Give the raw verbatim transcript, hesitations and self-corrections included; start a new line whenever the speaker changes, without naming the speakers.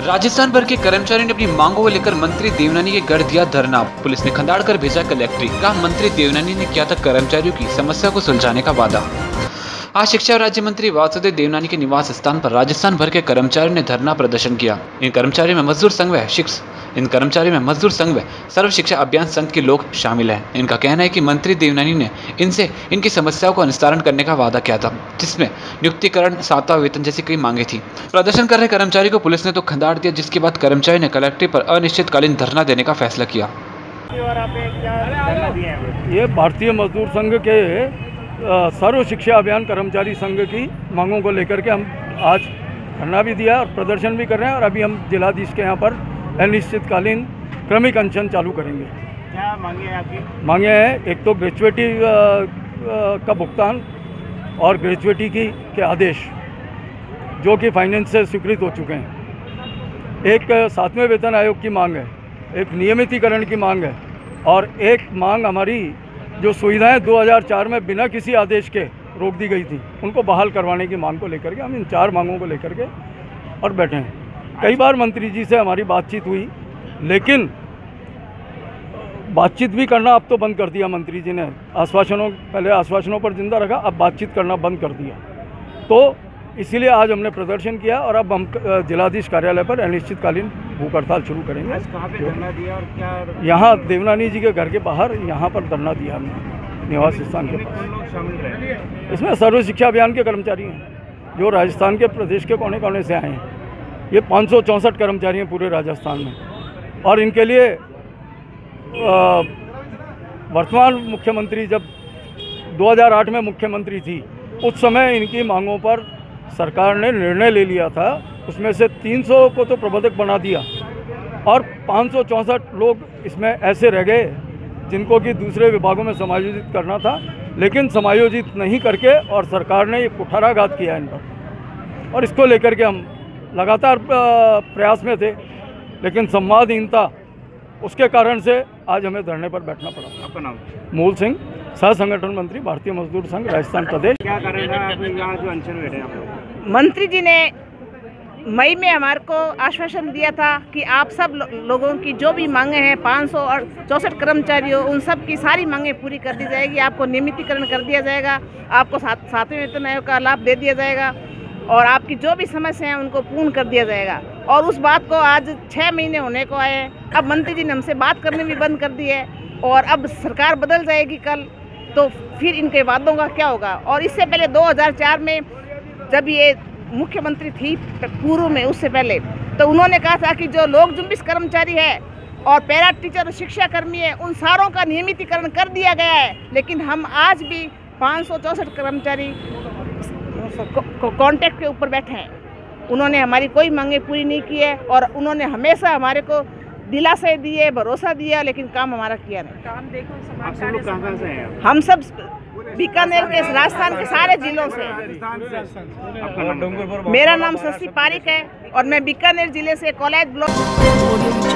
राजस्थान भर के कर्मचारियों ने अपनी मांगों को लेकर मंत्री देवनानी के घर दिया धरना। पुलिस ने खंडाड़ कर भेजा कलेक्ट्रेट। कहा मंत्री देवनानी ने किया था कर्मचारियों की समस्या को सुलझाने का वादा। आज शिक्षा राज्य मंत्री वासुदेव देवनानी के निवास स्थान पर राजस्थान भर के कर्मचारियों ने धरना प्रदर्शन किया। इन कर्मचारियों में मजदूर संघ व शिक्षा इन कर्मचारियों में मजदूर संघ व सर्व शिक्षा अभियान संघ के लोग शामिल हैं। इनका कहना है कि मंत्री देवनानी ने इनसे इनकी समस्याओं का निस्तारण करने का वादा किया था, जिसमें नियुक्तिकरण, सातवां वेतन जैसी कई मांगे थी। प्रदर्शन कर रहे कर्मचारी को पुलिस ने तो खंडाड़ दिया, जिसके बाद कर्मचारी ने कलेक्ट्रेट पर अनिश्चितकालीन धरना देने का फैसला किया।
ये भारतीय मजदूर संघ के सर्व शिक्षा अभियान कर्मचारी संघ की मांगों को लेकर के हम आज धरना भी दिया और प्रदर्शन भी कर रहे हैं और अभी हम जिलाधीश के यहाँ पर अनिश्चितकालीन क्रमिक अनशन चालू करेंगे।
क्या मांगे हैं आपकी? मांगे
हैं एक तो ग्रेजुएटी का भुगतान और ग्रेजुएटी की के आदेश जो कि फाइनेंस से स्वीकृत हो चुके हैं। एक सातवें वेतन आयोग की मांग है, एक नियमितीकरण की मांग है और एक मांग हमारी जो सुविधाएं दो हज़ार चार में बिना किसी आदेश के रोक दी गई थी उनको बहाल करवाने की मांग को लेकर के हम इन चार मांगों को लेकर के और बैठे हैं। कई बार मंत्री जी से हमारी बातचीत हुई, लेकिन बातचीत भी करना अब तो बंद कर दिया मंत्री जी ने। आश्वासनों पहले आश्वासनों पर जिंदा रखा, अब बातचीत करना बंद कर दिया। तो इसीलिए आज हमने प्रदर्शन किया और अब हम जिलाधीश कार्यालय पर अनिश्चितकालीन भूख हड़ताल शुरू करेंगे।
कहाँ पे धरना दिया और क्या?
यहाँ देवनानी जी के घर के बाहर यहाँ पर धरना दिया हमने निवास स्थान के पास।
लोग शामिल रहे?
इसमें सर्व शिक्षा अभियान के कर्मचारी हैं जो राजस्थान के प्रदेश के कोने कोने से आए हैं। ये पाँच सौ चौंसठ कर्मचारी हैं पूरे राजस्थान में और इनके लिए वर्तमान मुख्यमंत्री जब दो हज़ार आठ में मुख्यमंत्री थी उस समय इनकी मांगों पर सरकार ने निर्णय ले लिया था। उसमें से तीन सौ को तो प्रबंधक बना दिया और पाँच सौ चौंसठ लोग इसमें ऐसे रह गए जिनको कि दूसरे विभागों में समायोजित करना था, लेकिन समायोजित नहीं करके और सरकार ने ये कुठाराघात किया इन पर और इसको लेकर के हम लगातार प्रयास में थे, लेकिन संवादहीनता उसके कारण से आज हमें धरने पर बैठना पड़ा।
आपका नाम?
मूल सिंह, सह संगठन मंत्री, भारतीय मजदूर संघ राजस्थान प्रदेश।
क्या कारण है आप यहाँ जो अनशन बैठे हैं?
मंत्री जी ने मई में हमारे को आश्वासन दिया था कि आप सब लो, लोगों की जो भी मांगे हैं पाँच सौ चौंसठ कर्मचारियों उन सब की सारी मांगे पूरी कर दी जाएगी। आपको नियमितीकरण कर दिया जाएगा, आपको सात सातवें वेतन आयोग का लाभ दे दिया जाएगा और आपकी जो भी समस्या है उनको पूर्ण कर दिया जाएगा। और उस बात को आज छः महीने होने को आए हैं। अब मंत्री जी ने हमसे बात करने भी बंद कर दी है और अब सरकार बदल जाएगी कल, तो फिर इनके वादों का क्या होगा। और इससे पहले दो हज़ार चार में जब ये मुख्यमंत्री थी पूर्व में, उससे पहले तो उन्होंने कहा था कि जो लोक जुम्बिश कर्मचारी है और पैरा टीचर और शिक्षा कर्मी है उन सारों का नियमितीकरण कर दिया गया है, लेकिन हम आज भी पाँच सौ चौंसठ कर्मचारी कॉन्ट्रैक्ट के ऊपर बैठे हैं। उन्होंने हमारी कोई मांगे पूरी नहीं की है और उन्होंने हमेशा हमारे को दिलासे दिए, भरोसा दिया, लेकिन काम हमारा किया नहीं।
काम देखो, आप सब लोग कहाँ से हैं?
हम सब बीकानेर के, राजस्थान के सारे जिलों से।
आपका नाम?
मेरा नाम शशि पारिक है और मैं बीकानेर जिले से कॉलेज ब्लॉक